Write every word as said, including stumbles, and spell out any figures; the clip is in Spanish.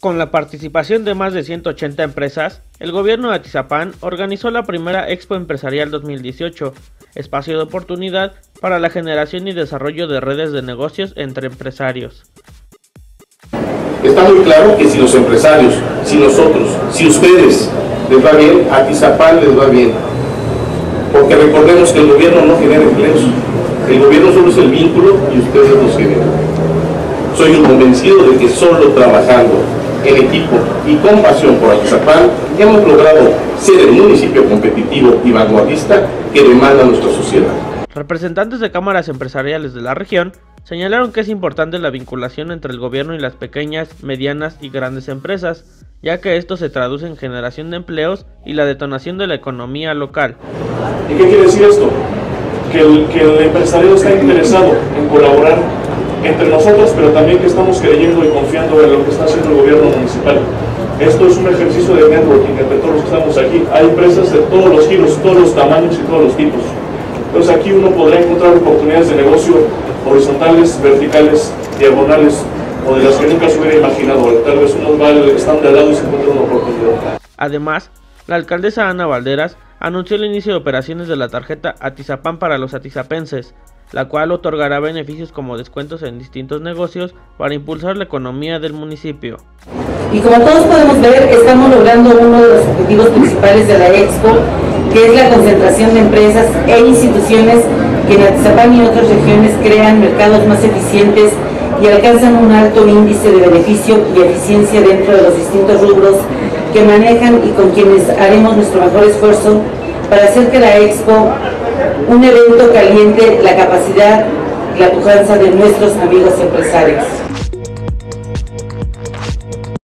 Con la participación de más de ciento ochenta empresas, el gobierno de Atizapán organizó la primera Expo Empresarial dos mil dieciocho, espacio de oportunidad para la generación y desarrollo de redes de negocios entre empresarios. Está muy claro que si los empresarios, si nosotros, si ustedes les va bien, a Atizapán les va bien. Porque recordemos que el gobierno no genera empleos, el gobierno solo es el vínculo y ustedes los generan. Soy un convencido de que solo trabajando en equipo y con pasión por Atizapán hemos logrado ser el municipio competitivo y vanguardista que demanda nuestra sociedad. Representantes de cámaras empresariales de la región señalaron que es importante la vinculación entre el gobierno y las pequeñas, medianas y grandes empresas, ya que esto se traduce en generación de empleos y la detonación de la economía local. ¿Y qué quiere decir esto? Que el, que el empresario está interesado en colaborar entre nosotros, pero también que estamos creyendo y confiando en lo que está haciendo el gobierno municipal. Esto es un ejercicio de networking entre todos los que estamos aquí. Hay empresas de todos los giros, todos los tamaños y todos los tipos. Entonces aquí uno podrá encontrar oportunidades de negocio horizontales, verticales, diagonales, o de las que nunca se hubiera imaginado. Tal vez unos están de al lado y se encuentran una oportunidad. Además, la alcaldesa Ana Valderas anunció el inicio de operaciones de la tarjeta Atizapán para los atizapenses, la cual otorgará beneficios como descuentos en distintos negocios para impulsar la economía del municipio. Y como todos podemos ver, estamos logrando uno de los objetivos principales de la Expo, que es la concentración de empresas e instituciones que en Atizapán y otras regiones crean mercados más eficientes y alcanzan un alto índice de beneficio y eficiencia dentro de los distintos rubros que manejan y con quienes haremos nuestro mejor esfuerzo para hacer que la Expo un evento que aliente la capacidad y la pujanza de nuestros amigos empresarios.